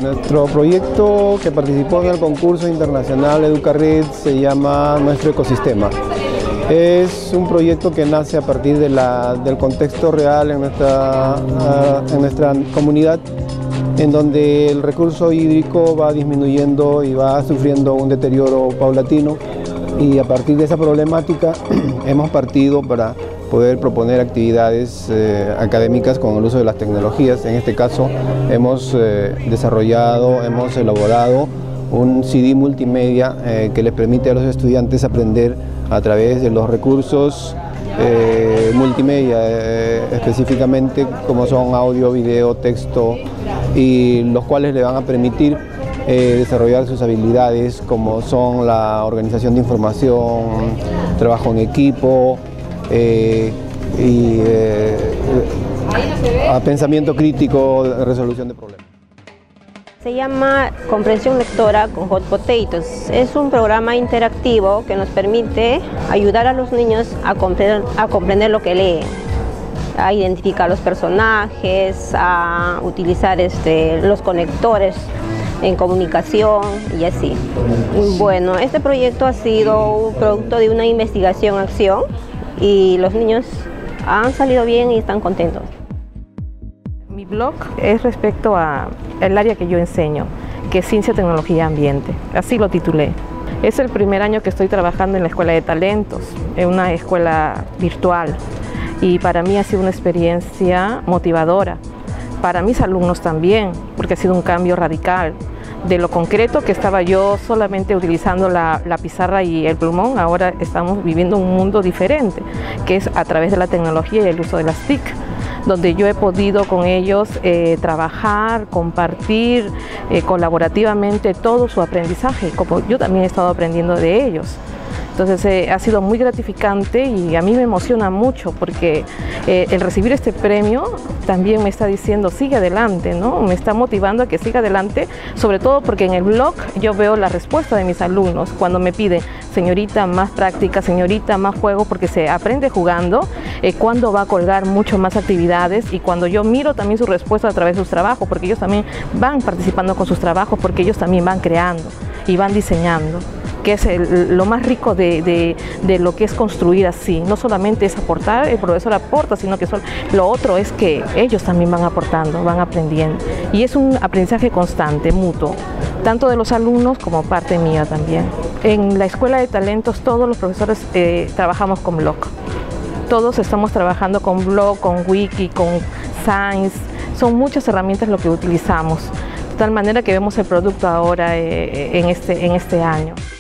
Nuestro proyecto que participó en el concurso internacional Educared se llama Nuestro Ecosistema. Es un proyecto que nace a partir del contexto real en nuestra comunidad, en donde el recurso hídrico va disminuyendo y va sufriendo un deterioro paulatino, y a partir de esa problemática hemos partido para poder proponer actividades académicas con el uso de las tecnologías. En este caso hemos hemos elaborado un CD multimedia que les permite a los estudiantes aprender a través de los recursos multimedia, específicamente como son audio, video, texto, y los cuales le van a permitir desarrollar sus habilidades como son la organización de información, trabajo en equipo, a pensamiento crítico, resolución de problemas. Se llama Comprensión Lectora con Hot Potatoes. Es un programa interactivo que nos permite ayudar a los niños a comprender lo que leen, a identificar los personajes, a utilizar los conectores en comunicación y así. Bueno, este proyecto ha sido un producto de una investigación-acción y los niños han salido bien y están contentos. Mi blog es respecto al área que yo enseño, que es Ciencia, Tecnología y Ambiente. Así lo titulé. Es el primer año que estoy trabajando en la Escuela de Talentos, en una escuela virtual. Y para mí ha sido una experiencia motivadora. Para mis alumnos también, porque ha sido un cambio radical. De lo concreto que estaba yo solamente utilizando la pizarra y el plumón, ahora estamos viviendo un mundo diferente, que es a través de la tecnología y el uso de las TIC, donde yo he podido con ellos trabajar, compartir colaborativamente todo su aprendizaje, como yo también he estado aprendiendo de ellos. Entonces ha sido muy gratificante y a mí me emociona mucho porque el recibir este premio también me está diciendo sigue adelante, ¿no? Me está motivando a que siga adelante, sobre todo porque en el blog yo veo la respuesta de mis alumnos cuando me piden señorita más práctica, señorita más juego, porque se aprende jugando, cuando va a colgar mucho más actividades, y cuando yo miro también su respuesta a través de sus trabajos, porque ellos también van participando con sus trabajos, porque ellos también van creando y van diseñando, que es lo más rico de lo que es construir así. No solamente es aportar, el profesor aporta, sino que lo otro es que ellos también van aportando, van aprendiendo. Y es un aprendizaje constante, mutuo, tanto de los alumnos como parte mía también. En la Escuela de Talentos todos los profesores trabajamos con blog. Todos estamos trabajando con blog, con wiki, con Science. Son muchas herramientas lo que utilizamos, de tal manera que vemos el producto ahora en este año.